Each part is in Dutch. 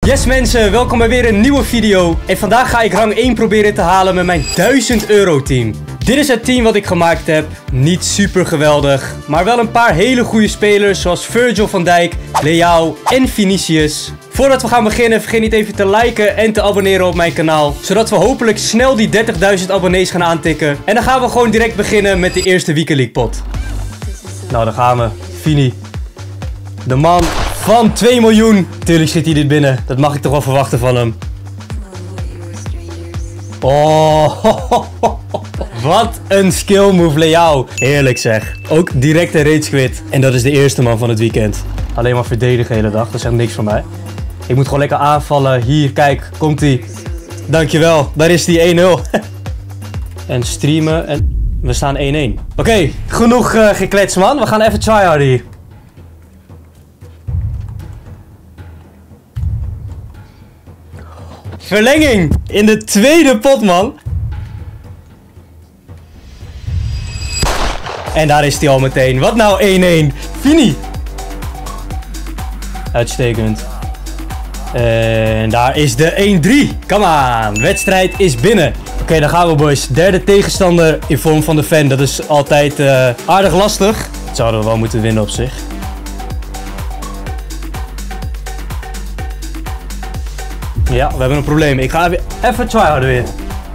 Yes mensen, welkom bij weer een nieuwe video. En vandaag ga ik rang 1 proberen te halen met mijn 1000 euro team. Dit is het team wat ik gemaakt heb. Niet super geweldig, maar wel een paar hele goede spelers zoals Virgil van Dijk, Leao en Vinicius. Voordat we gaan beginnen, vergeet niet even te liken en te abonneren op mijn kanaal. Zodat we hopelijk snel die 30.000 abonnees gaan aantikken. En dan gaan we gewoon direct beginnen met de eerste Weekend League pot. Nou, daar gaan we. Vini. De man van 2 miljoen. Tuurlijk zit hij dit binnen. Dat mag ik toch wel verwachten van hem. Oh, wat een skill move, Leao. Heerlijk zeg. Ook direct een rage quit. En dat is de eerste man van het weekend. Alleen maar verdedigen de hele dag. Dat is echt niks voor mij. Ik moet gewoon lekker aanvallen. Hier, kijk. Komt-ie. Dankjewel. Daar is die 1-0. En streamen. En we staan 1-1. Oké, genoeg gekletst, man. We gaan even tryharden hier. Verlenging in de tweede pot, man. En daar is hij al meteen. Wat nou 1-1? Vini. Uitstekend. En daar is de 1-3. Come on. Wedstrijd is binnen. Oké, dan gaan we, boys. Derde tegenstander in vorm van de fan. Dat is altijd aardig lastig. Dat zouden we wel moeten winnen op zich. Ja, we hebben een probleem. Ik ga even tryharden weer.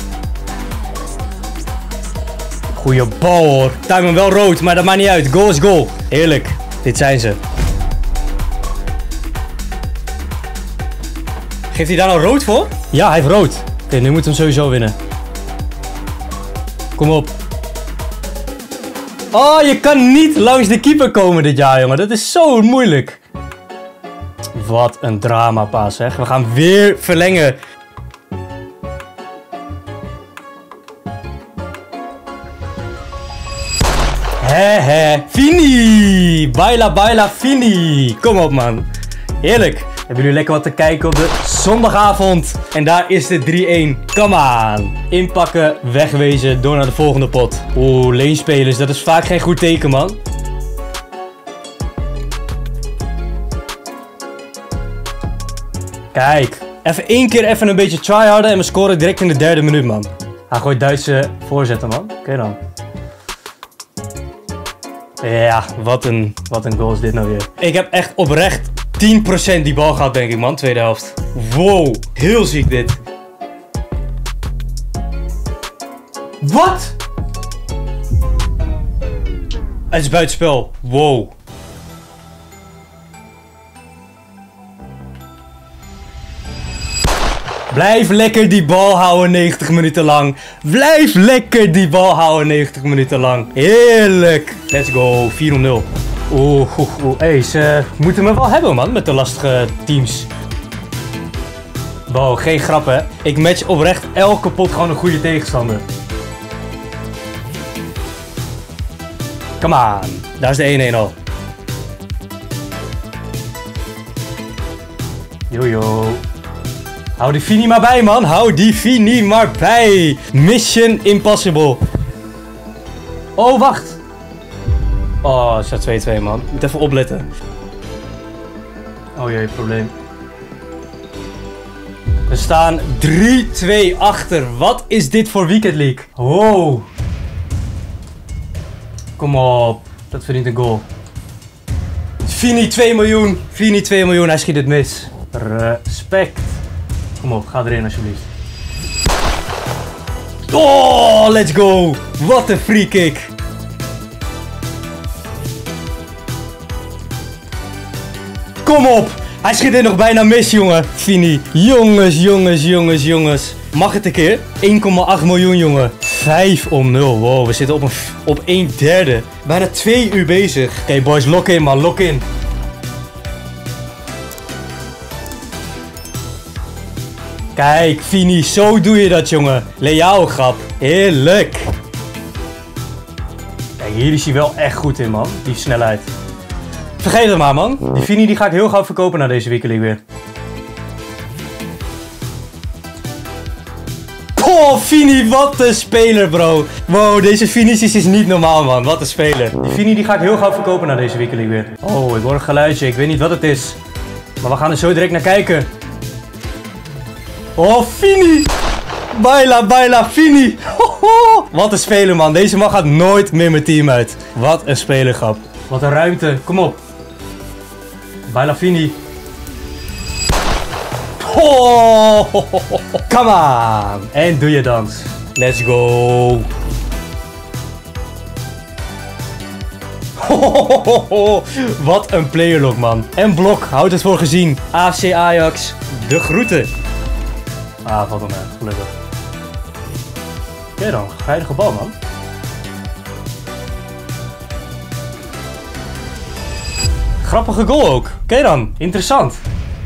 Goeie bal hoor. Time hem wel rood, maar dat maakt niet uit. Goal is goal. Heerlijk. Dit zijn ze. Geeft hij daar nou rood voor? Ja, hij heeft rood. Oké, nu moeten we hem sowieso winnen. Kom op. Oh, je kan niet langs de keeper komen dit jaar, jongen. Dat is zo moeilijk. Wat een drama, pa, zeg. We gaan weer verlengen. Vini! Baila, baila, Vini! Kom op, man. Heerlijk. Hebben jullie lekker wat te kijken op de zondagavond? En daar is de 3-1. Come on. Inpakken, wegwezen, door naar de volgende pot. Oeh, leenspelers. Dat is vaak geen goed teken, man. Kijk. Even één keer even een beetje tryharden en we scoren direct in de derde minuut, man. Hij gooit Duitse voorzetten, man. Oké dan. Ja, wat een goal is dit nou weer. Ik heb echt oprecht 10% die bal gehad, denk ik, man. Tweede helft. Wow. Heel ziek dit. Wat? Het is buitenspel. Wow. Blijf lekker die bal houden 90 minuten lang. Blijf lekker die bal houden 90 minuten lang. Heerlijk. Let's go. 4-0. Oeh. Hey, ze moeten me wel hebben, man, met de lastige teams. Wow, geen grap, hè. Ik match oprecht elke pot gewoon een goede tegenstander. Come on. Daar is de 1-1 al. Jojo. Hou die Vini maar bij, man. Hou die Vini maar bij. Mission impossible. Oh, wacht. Oh, het staat 2-2, man. Moet even opletten. Oh jee, probleem. We staan 3-2 achter. Wat is dit voor Weekend League? Wow. Kom op. Dat verdient een goal. Vini 2 miljoen. Vini 2 miljoen. Hij schiet het mis. Respect. Kom op, ga erin alsjeblieft. Oh, let's go. Wat een free kick. Kom op. Hij schiet er nog bijna mis, jongen. Vini. Jongens. Mag het een keer? 1,8 miljoen, jongen. 5-0. Wow, we zitten op 1/3. Bijna 2 uur bezig. Oké, boys, lock in, man. Lock in. Kijk, Vini, zo doe je dat, jongen. Leao grap. Heerlijk. Kijk, hier is hij wel echt goed in, man. Die snelheid. Vergeet het maar, man. Die Vini die ga ik heel gauw verkopen na deze Weekend League weer. Oh, Vini, wat een speler, bro. Wow, deze Vinicius is niet normaal, man. Wat een speler. Die Vini die ga ik heel gauw verkopen na deze Weekend League weer. Oh, ik hoor een geluidje. Ik weet niet wat het is. Maar we gaan er zo direct naar kijken. Oh, Fini. Baila, baila, Fini. Wat een speler, man. Deze man gaat nooit meer mijn team uit. Wat een spelergrap. Wat een ruimte. Kom op. Baila, Fini. Oh, come on. En doe je dans. Let's go. Wat een playerlock, man. En blok, houdt het voor gezien. AFC Ajax, de groeten. Ah, valt hem mee, gelukkig. Oké dan, veilige bal, man. Grappige goal ook. Oké dan, interessant.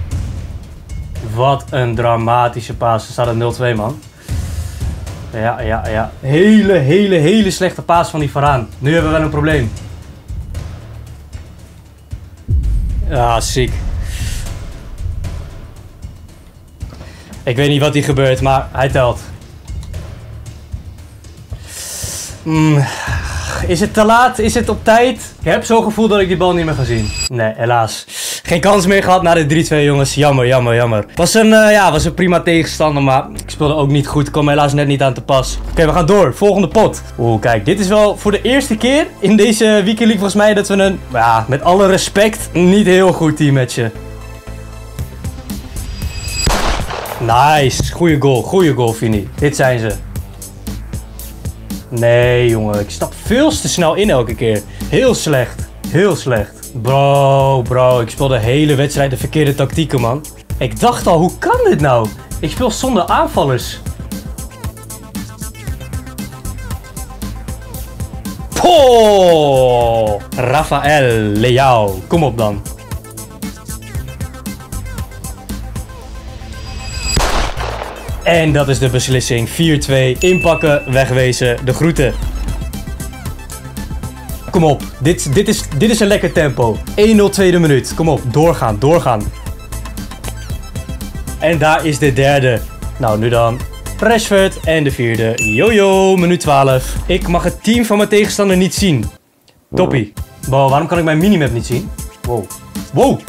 Wat een dramatische paas. Er staat een 0-2, man. Ja. Hele slechte paas van die Varaan. Nu hebben we wel een probleem. Ja, ziek. Ik weet niet wat hier gebeurt, maar hij telt. Is het te laat? Is het op tijd? Ik heb zo'n gevoel dat ik die bal niet meer ga zien. Nee, helaas. Geen kans meer gehad na de 3-2, jongens. Jammer. Was een prima tegenstander, maar ik speelde ook niet goed. Ik kwam helaas net niet aan te pas. Oké, we gaan door. Volgende pot. Oeh, kijk. Dit is wel voor de eerste keer in deze Weekend League volgens mij dat we een, met alle respect, niet heel goed teammatchen. Nice. Goeie goal, Fini. Dit zijn ze. Nee, jongen. Ik stap veel te snel in elke keer. Heel slecht. Bro. Ik speel de hele wedstrijd de verkeerde tactieken, man. Ik dacht al, hoe kan dit nou? Ik speel zonder aanvallers. Oh, Rafael Leao. Kom op dan. En dat is de beslissing. 4-2. Inpakken, wegwezen. De groeten. Kom op. Dit is een lekker tempo. 1-0 tweede minuut. Kom op. Doorgaan. En daar is de derde. Nou, nu dan Rashford. En de vierde. Jojo, minuut 12. Ik mag het team van mijn tegenstander niet zien. Toppie. Wow, waarom kan ik mijn minimap niet zien? Wow.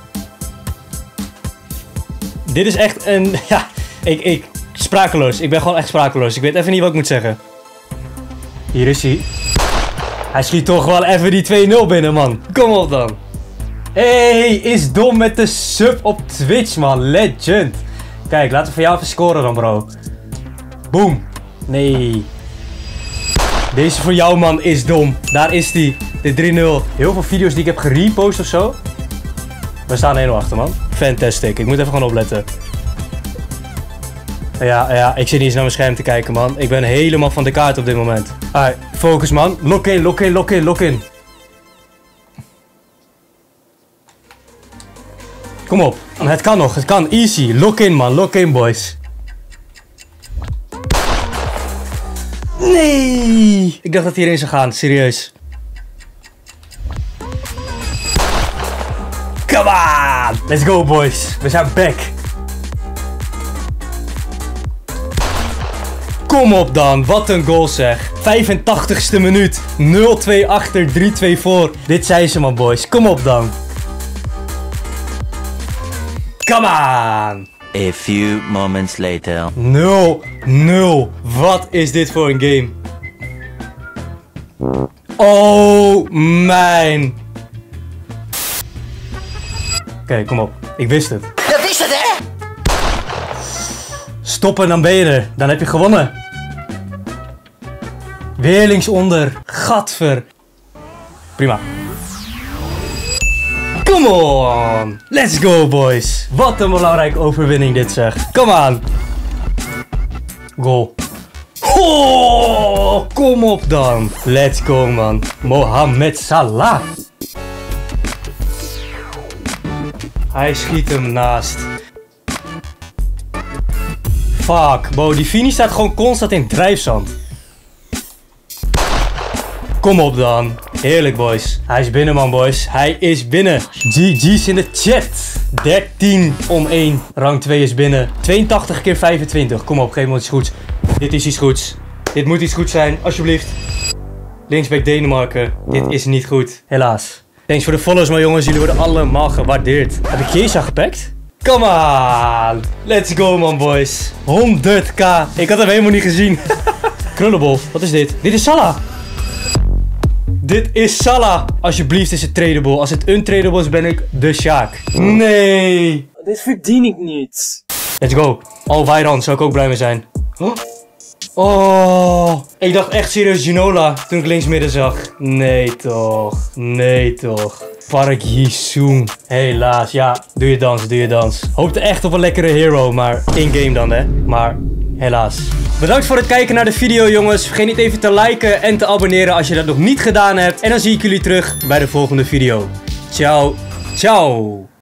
Dit is echt een... Ja, sprakeloos. Ik ben gewoon echt sprakeloos. Ik weet even niet wat ik moet zeggen. Hier is hij. Hij schiet toch wel even die 2-0 binnen, man. Kom op dan. Hey, is dom met de sub op Twitch, man. Legend. Kijk, laten we voor jou even scoren dan, bro. Boom. Nee. Deze voor jou, man, is dom. Daar is die. De 3-0. Heel veel video's die ik heb gerepost of zo. We staan 1-0 achter, man. Fantastic. Ik moet even gewoon opletten. Ja, ik zit niet eens naar mijn scherm te kijken, man. Ik ben helemaal van de kaart op dit moment. Alright, focus, man. Lock in. Kom op. Het kan nog, het kan. Easy. Lock in, man. Lock in, boys. Nee! Ik dacht dat hij erin zou gaan, serieus. Come on! Let's go, boys. We zijn back. Kom op dan, wat een goal zeg. 85ste minuut. 0-2 achter, 3-2 voor. Dit zijn ze, man, boys. Kom op dan. Come on. A few moments later. 0-0. Wat is dit voor een game? Oh, mijn. Oké, kom op. Ik wist het. Je wist het, hè? Stoppen, dan ben je er. Dan heb je gewonnen. Weer linksonder. Gadver. Prima. Come on. Let's go, boys. Wat een belangrijke overwinning dit, zeg. Come on. Goal. Oh, kom op dan. Let's go, man. Mohamed Salah. Hij schiet hem naast. Fuck, bro. Die Fini staat gewoon constant in drijfzand. Kom op dan. Heerlijk, boys. Hij is binnen, man, boys. Hij is binnen. GG's in de chat. 13-1. Rang 2 is binnen. 82 keer 25. Kom op, geef me iets goeds. Dit is iets goeds. Dit moet iets goeds zijn, alsjeblieft. Linksback Denemarken. Dit is niet goed. Helaas. Thanks voor de follows, maar jongens. Jullie worden allemaal gewaardeerd. Heb ik Chiesa gepakt? Come on. Let's go, man, boys. 100k. Ik had hem helemaal niet gezien. Krullebol, wat is dit? Dit is Salah. Dit is Salah. Alsjeblieft is het tradable. Als het untradable is, ben ik de Sjaak. Nee. Dit verdien ik niet. Let's go. Oh, Weiran zou ik ook blij mee zijn. Oh. Ik dacht echt serieus Ginola toen ik links midden zag. Nee toch. Nee toch. Park Ji-sung. Helaas. Ja, doe je dans, doe je dans. Hoopte echt op een lekkere hero, maar in-game dan hè. Maar helaas. Bedankt voor het kijken naar de video, jongens. Vergeet niet even te liken en te abonneren als je dat nog niet gedaan hebt. En dan zie ik jullie terug bij de volgende video. Ciao. Ciao.